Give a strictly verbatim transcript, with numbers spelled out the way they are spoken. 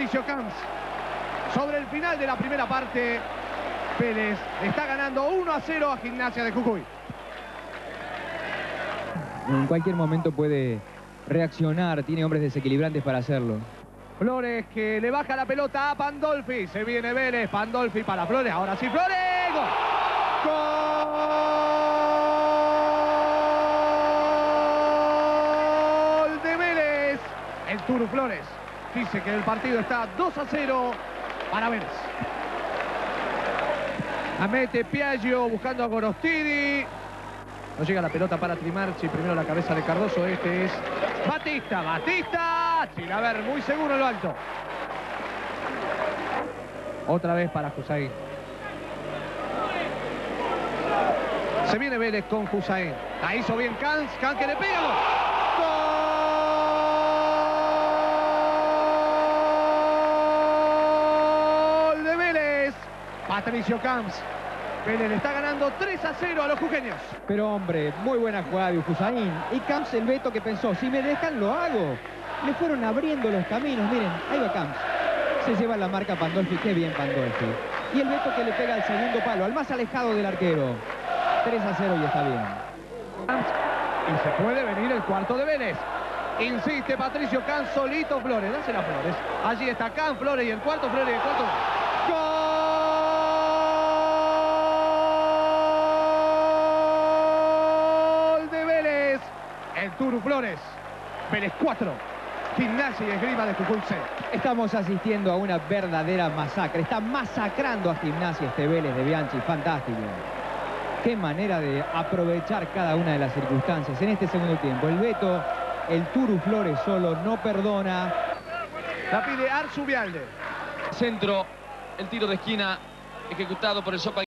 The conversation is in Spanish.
Patricio Camps. Sobre el final de la primera parte, Vélez está ganando uno a cero a Gimnasia de Jujuy. En cualquier momento puede reaccionar, tiene hombres desequilibrantes para hacerlo. Flores que le baja la pelota a Pandolfi. Se viene Vélez, Pandolfi para Flores. Ahora sí, Flores. ¡Gol! ¡Gol de Vélez! El Turu Flores dice que el partido está dos a cero para Vélez. Amete Piaggio buscando a Gorostidi. No llega la pelota para Trimarchi. Primero la cabeza de Cardoso. Este es Batista. Batista. Chilaver muy seguro en lo alto. Otra vez para Hussein. Se viene Vélez con Hussein. La hizo bien Cans. Cans que le pega. ¡Gol de Vélez! Patricio Camps. Vélez le está ganando tres a cero a los jujeños. Pero hombre, muy buena jugada de Hussein. Y Camps, el Beto, que pensó, si me dejan lo hago. Le fueron abriendo los caminos. Miren, ahí va Camps. Se lleva la marca Pandolfi. Qué bien Pandolfi. Y el Beto que le pega al segundo palo, al más alejado del arquero. tres a cero y está bien. Y se puede venir el cuarto de Vélez. Insiste Patricio Camps, solito Flores. Dásela a Flores. Allí está Camps, Flores y el cuarto, Flores y el cuarto. ¡Gol de Vélez! El Turu Flores. Vélez cuatro. Gimnasia y Esgrima de Jujuy cero. Estamos asistiendo a una verdadera masacre. Está masacrando a Gimnasia este Vélez de Bianchi. Fantástico. Qué manera de aprovechar cada una de las circunstancias en este segundo tiempo. El Beto, el Turu Flores solo, no perdona. La pide Arzubialde. Centro, el tiro de esquina ejecutado por el Sopa